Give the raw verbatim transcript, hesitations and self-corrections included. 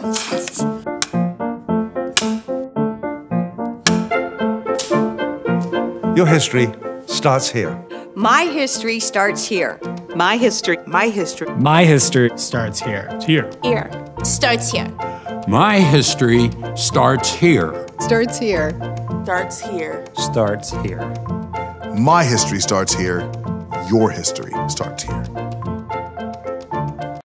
Your history starts here. My history starts here. My history. My history. My history starts here. Here. Here. Starts here. My history starts here. Starts here. Starts here. Starts here. My history starts here. Your history starts here.